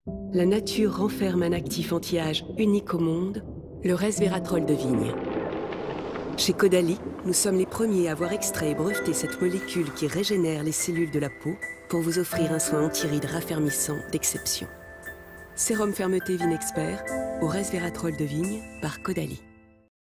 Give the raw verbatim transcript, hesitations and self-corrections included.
La nature renferme un actif anti-âge unique au monde, le resveratrol de vigne. Chez Caudalie, nous sommes les premiers à avoir extrait et breveté cette molécule qui régénère les cellules de la peau pour vous offrir un soin anti-rides raffermissant d'exception. Sérum fermeté Vigne Expert au resveratrol de vigne par Caudalie.